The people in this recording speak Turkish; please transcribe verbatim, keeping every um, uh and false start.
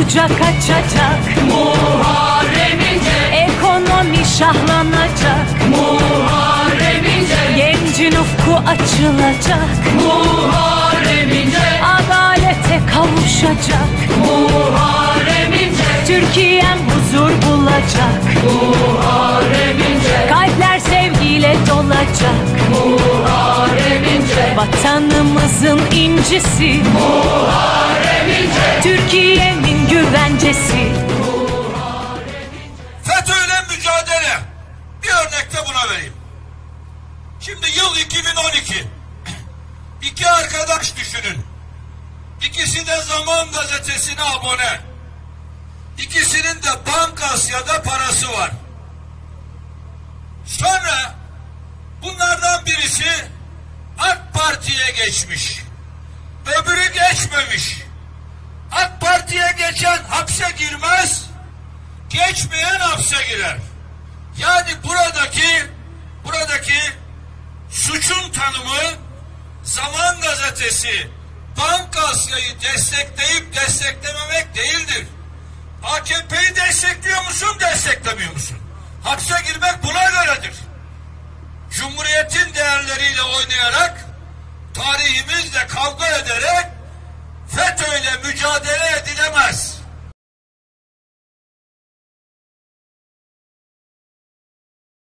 kucak açacak. Muharrem İnce. Ekonomi şahlanacak. Muharrem İnce. Gencin ufku açılacak. Muharrem İnce. Adalete kavuşacak. Muharrem İnce. Türkiye'm huzur bulacak. Muharrem İnce. Kalpler sevgiyle dolacak. Muharrem İnce. Vatanımızın incisi. Muharrem İnce. Türkiye'nin güvencesi. FETÖ'yle mücadele. Bir örnek de buna vereyim. Şimdi yıl iki bin on iki. İki arkadaş düşünün. İkisi de Zaman Gazetesi'ne abone. İkisinin de Bank Asya'da parası var. Sonra bunlardan birisi AK Parti'ye geçmiş. Öbürü geçmemiş. AK Parti'ye geçen hapse girmez, geçmeyen hapse girer. Yani buradaki buradaki suçun tanımı Zaman Gazetesi, Bank Asya'yı destekleyip desteklememek değildir. A K P'yi destekliyor musun, desteklemiyor musun? Hapse girmek buna göredir. Cumhuriyetin değerleriyle oynayarak, tarihimizle kavga ederek FETÖ'yle mücadele edilemez.